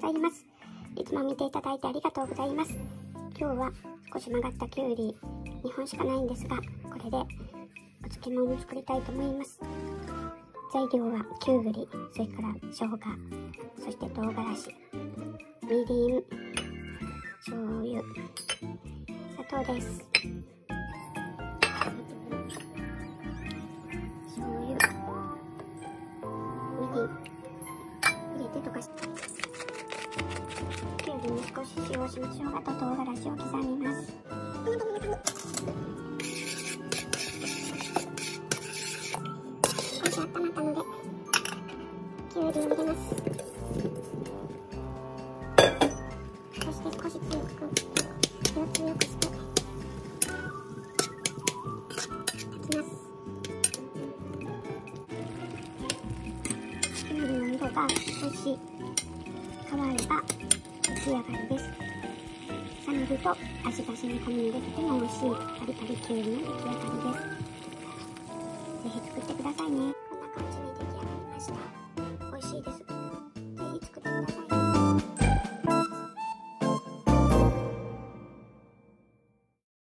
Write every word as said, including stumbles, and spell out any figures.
ざいます。いつも見ていただいてありがとうございます。今日は少し曲がったきゅうりにほんしかないんですが、これでお漬物を作りたいと思います。材料はきゅうり、それから生姜、そして唐辛子、みりん、醤油、砂糖です。醤油、みりん入れて溶かして、きゅうりに少し塩をしましょう。あと唐辛子を刻みます。少し温まったのできゅうりを入れます。そして少し強く強く強くして炊きます。きゅうりの色が少し変われば出来上がりです。冷めると味が染み込みでとても美味しいパリパリきゅうりの出来上がりです。